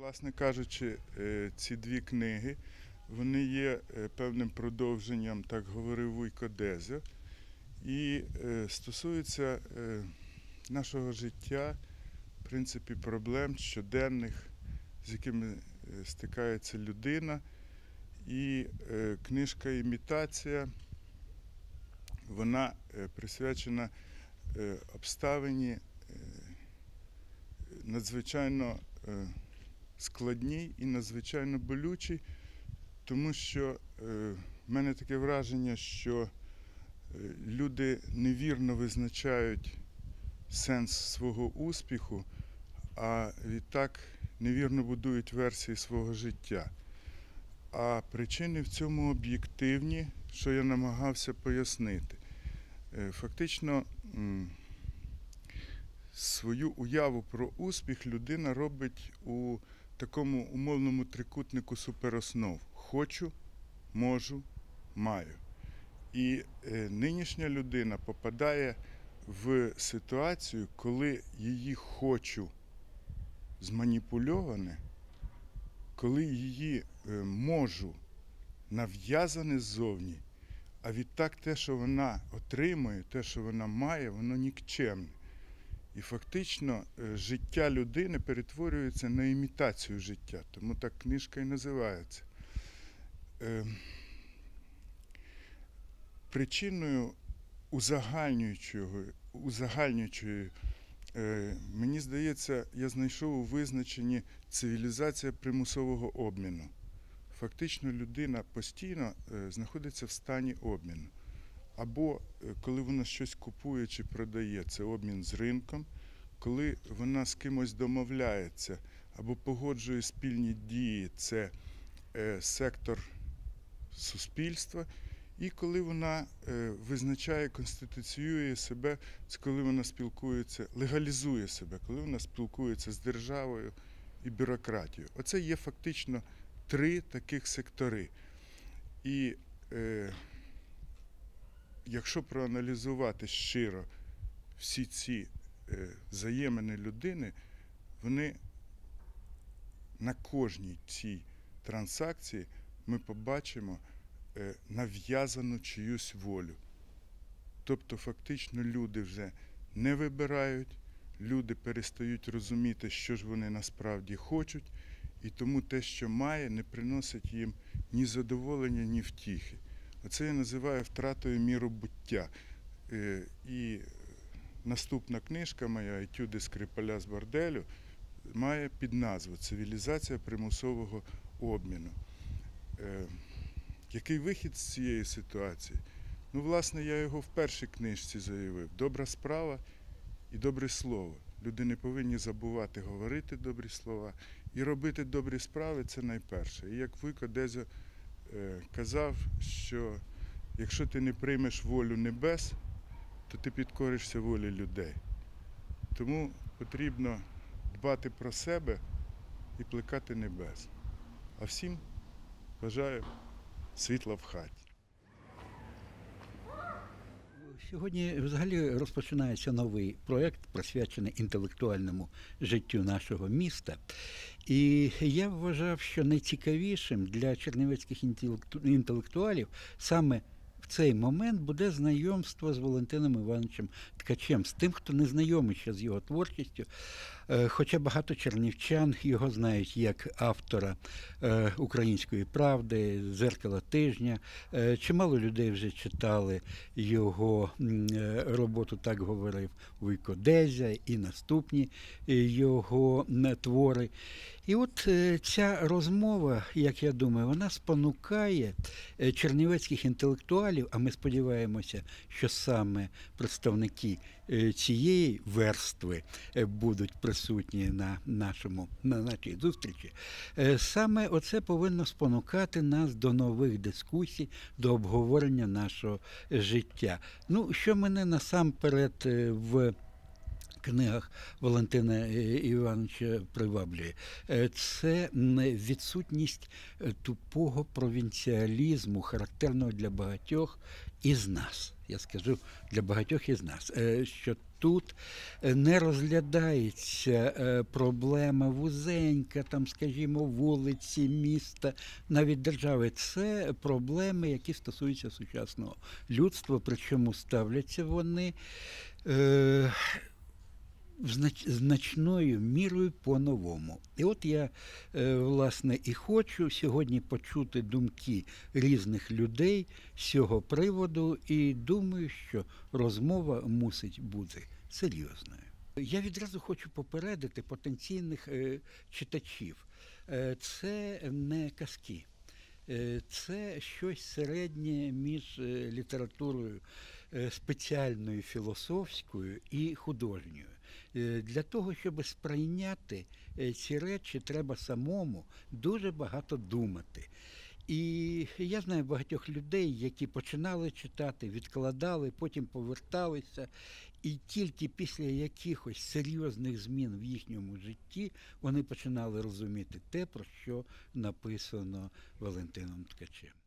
Власне кажучи, ці дві книги, вони є певним продовженням, так говорив Вуйко Дезя, і стосуються нашого життя, в принципі, проблем щоденних, з якими стикається людина. І книжка «Імітація», вона присвячена обставині надзвичайно складній і надзвичайно болючій, тому що в мене таке враження, що люди невірно визначають сенс свого успіху, а відтак невірно будують версії свого життя. А причини в цьому об'єктивні, що я намагався пояснити. Фактично, свою уяву про успіх людина робить у такому умовному трикутнику супероснов. Хочу, можу, маю. І нинішня людина попадає в ситуацію, коли її «хочу» зманіпульоване, коли її «можу» нав'язане ззовні, а відтак те, що вона отримує, те, що вона має, воно нікчемне. І фактично життя людини перетворюється на імітацію життя, тому так книжка і називається. Причиною узагальнюючою, мені здається, я знайшов у визначенні цивілізація примусового обміну. Фактично людина постійно знаходиться в стані обміну. Або коли вона щось купує чи продає, це обмін з ринком, коли вона з кимось домовляється або погоджує спільні дії, це сектор суспільства, і коли вона визначає, конституціює себе, це коли вона спілкується, легалізує себе, коли вона спілкується з державою і бюрократією. Оце є фактично три таких сектори. І якщо проаналізувати щиро всі ці взаємини людини, вони на кожній цій транзакції ми побачимо нав'язану чиюсь волю. Тобто фактично люди вже не вибирають, люди перестають розуміти, що ж вони насправді хочуть, і тому те, що має, не приносить їм ні задоволення, ні втіхи. Оце я називаю втратою міру буття. І наступна книжка моя «Етюди Скрипаля з борделю» має підназву «Цивілізація примусового обміну». Який вихід з цієї ситуації? Ну, власне, я його в першій книжці заявив. Добра справа і добре слово. Люди не повинні забувати говорити добрі слова. І робити добрі справи – це найперше. І як Вуйко Дезя казав, що якщо ти не приймеш волю небес, то ти підкоришся волі людей. Тому потрібно дбати про себе і плекати небес. А всім бажаю світла в хаті. Сьогодні взагалі розпочинається новий проєкт, присвячений інтелектуальному життю нашого міста. І я вважав, що найцікавішим для чернівецьких інтелектуалів саме в цей момент буде знайомство з Валентином Івановичем Ткачем, з тим, хто не знайомий ще з його творчістю. Хоча багато чернівчан його знають як автора «Української правди», «Дзеркала тижня». Чимало людей вже читали його роботу «Так говорив Вуйко Дезя» і наступні його твори. І от ця розмова, як я думаю, вона спонукає чернівецьких інтелектуалів, а ми сподіваємося, що саме представники цієї верстви будуть присутні на нашій зустрічі. Саме оце повинно спонукати нас до нових дискусій, до обговорення нашого життя. Ну, що мене насамперед в книгах Валентина Івановича приваблює, це відсутність тупого провінціалізму, характерного для багатьох із нас. Я скажу, для багатьох із нас, що тут не розглядається проблема вузенька, там, скажімо, вулиці, міста, навіть держави. Це проблеми, які стосуються сучасного людства, причому ставляться вони значною мірою по-новому. І от я, власне, і хочу сьогодні почути думки різних людей з цього приводу, і думаю, що розмова мусить бути серйозною. Я відразу хочу попередити потенційних читачів. Це не казки. Це щось середнє між літературою спеціальною філософською і художньою. Для того, щоб сприйняти ці речі, треба самому дуже багато думати. І я знаю багатьох людей, які починали читати, відкладали, потім поверталися, і тільки після якихось серйозних змін в їхньому житті вони починали розуміти те, про що написано Валентином Ткачем.